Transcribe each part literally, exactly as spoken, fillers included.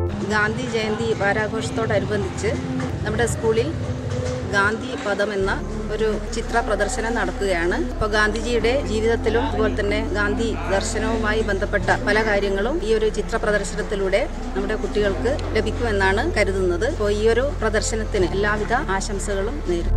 ഗാന്ധി ജയന്തി വാരാഘോഷത്തോടനുബന്ധിച്ച് നമ്മുടെ സ്കൂളിൽ ഗാന്ധി പദം എന്ന ഒരു ചിത്ര പ്രദർശനം നടക്കുകയാണ്. അപ്പോൾ ഗാന്ധിജിയുടെ ജീവിതത്തിലും അതുപോലെ തന്നെ ഗാന്ധി ദർശനവുമായി ബന്ധപ്പെട്ട പല കാര്യങ്ങളും ഈ ഒരു ചിത്ര പ്രദർശനത്തിലൂടെ നമ്മുടെ കുട്ടികൾക്ക് ലഭിക്കുമെന്നാണ് കരുതുന്നത്. അപ്പോൾ ഈ ഒരു പ്രദർശനത്തിന് എല്ലാവിധ ആശംസകളും നേരും.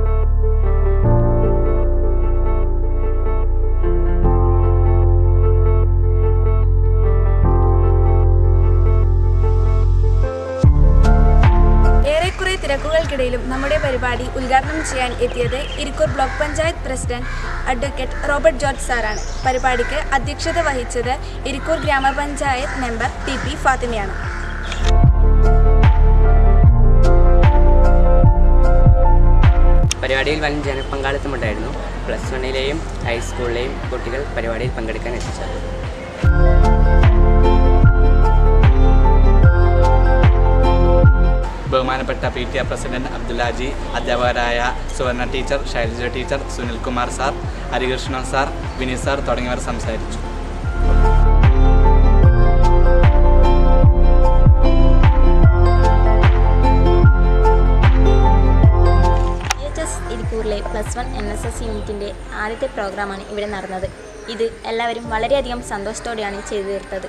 തിരക്കുകൾക്കിടയിലും നമ്മുടെ പരിപാടി ഉദ്ഘാടനം ചെയ്യാൻ എത്തിയത് Irikkur block panchayat president advocate Robert George സാറാണ്. പരിപാടിക്ക് അധ്യക്ഷത വഹിച്ചത് ഇരിക്കൂർ ഗ്രാമപഞ്ചായത്ത് മെമ്പർ ടി പി ഫാത്തിമയാണ്. പരിപാടിയിൽ വൻ ജനപങ്കാളിത്തമുണ്ടായിരുന്നു. പ്ലസ് വണ്ണിലെയും ഹൈസ്കൂളിലെയും കുട്ടികൾ പരിപാടിയിൽ പങ്കെടുക്കാൻ എത്തിച്ചത്. ബഹുമാനപ്പെട്ട P T A president Abdullahji, അധ്യാപകരായ സുവർണ teacher, Shailaja teacher, Sunilkumar sir, Harikrishnan sir, Vineeth sir തുടങ്ങിയവർ സംസാരിച്ചു. ഇരിക്കൂറിലെ plus one N S S യൂണിറ്റിൻ്റെ ആദ്യത്തെ പ്രോഗ്രാമാണ് ഇവിടെ നടന്നത്. ഇത് എല്ലാവരും വളരെയധികം സന്തോഷത്തോടെയാണ് ചെയ്തു തീർത്തത്.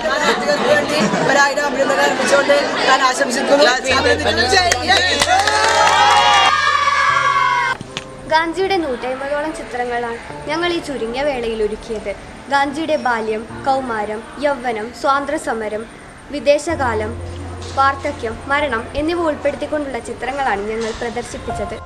ഗാന്ധിയുടെ നൂറ്റമ്പതോളം ചിത്രങ്ങളാണ് ഞങ്ങൾ ഈ ചുരുങ്ങിയ വേളയിൽ ഒരുക്കിയത്. ഗാന്ധിയുടെ ബാല്യം, കൗമാരം, യൗവനം, സ്വാതന്ത്ര്യസമരം, വിദേശകാലം, വാർദ്ധക്യം, മരണം എന്നിവ ഉൾപ്പെടുത്തിക്കൊണ്ടുള്ള ചിത്രങ്ങളാണ് ഞങ്ങൾ പ്രദർശിപ്പിച്ചത്.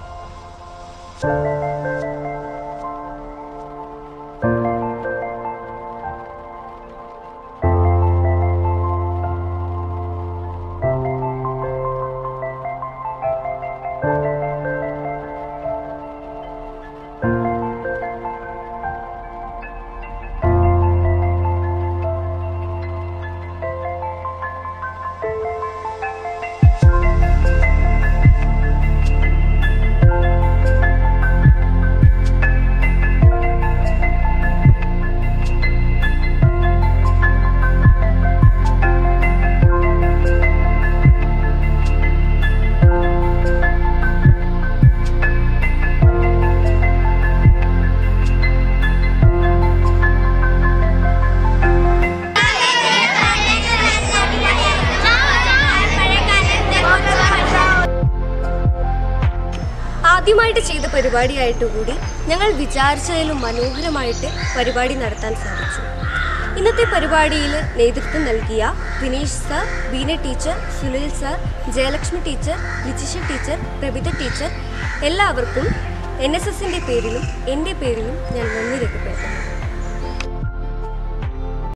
ആദ്യമായിട്ട് ചെയ്ത പരിപാടിയായിട്ടുകൂടി ഞങ്ങൾ വിചാരിച്ചതിലും മനോഹരമായിട്ട് പരിപാടി നടത്താൻ സാധിച്ചു. ഇന്നത്തെ പരിപാടിയിൽ നേതൃത്വം നൽകിയ Vineesh sir, Beena teacher, Sunil sir, Jayalakshmi teacher, Lijisha teacher, Prabhitha teacher എല്ലാവർക്കും എൻ എസ് എസിൻ്റെ പേരിലും എൻ്റെ പേരിലും ഞാൻ നന്ദി രേഖപ്പെടുത്തുന്നു.